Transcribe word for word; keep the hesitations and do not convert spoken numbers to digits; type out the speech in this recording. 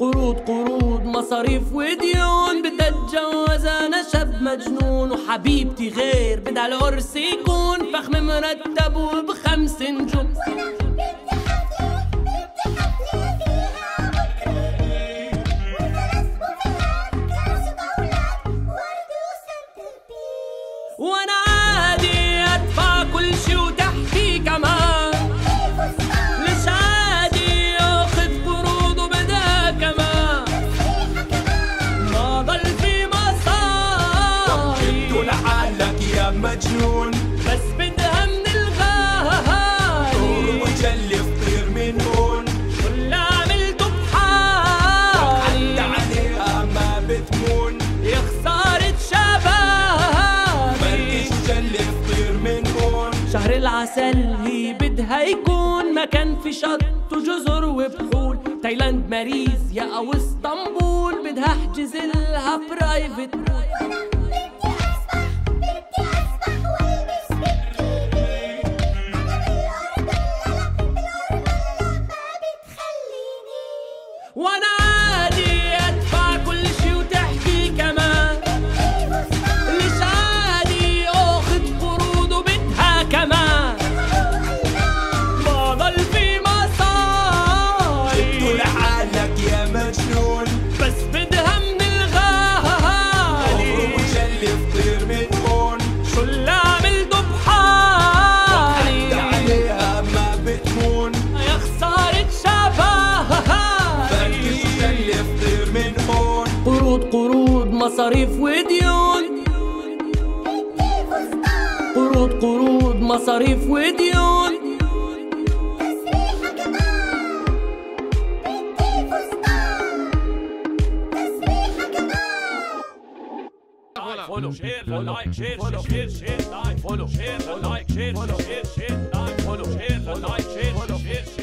قروض قروض مصاريف وديون، بدها اتجوز انا شاب مجنون، وحبيبتي غير بدها العرس يكون فخم مرتب وبخمس نجوم. وانا عادي ادفع كل شي وتحكي كمان، مش عادي اخذ قروض وبدها كمان، ما ضل في مصاري. جبتوا لحالك يا مجنون، بس بدها من الغالي، طور وجلف طير من هون، شو اللي عملته بحالي، حتى عليها ما بتمون، يا خسارة شبابي، جلف طير من هون. شهر العسل هي بدها يكون مكان في شط وجزر وبحور، تايلاند ماليزيا او اسطنبول، بدها احجز لها برايفت بول. وانا عادي ادفع كل شي وتحكي كمان، مش عادي اخذ قروض وبدها كمان، ما ضل في مصاري. جبتوا لحالك يا مجنون، بس بدها من الغالي، طور وجلف طير من هون، شو اللي عملته بحالي، حتى عليها ما بتمون، يا خسارة شبابي، جلف طير من هون. قروض قروض مصاريف وديون، قروض قروض مصاريف وديون. Follow, share, like, share, share, share, like, follow, share, like, share, share, share, like, follow, share, like, share, share, share.